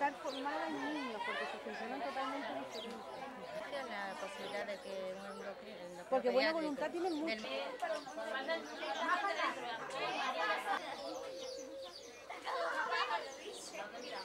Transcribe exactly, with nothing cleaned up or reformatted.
estar formada en niños, porque se funcionan totalmente diferentes. La posibilidad de que un endocrino... Porque buena voluntad tienen mucho. Del...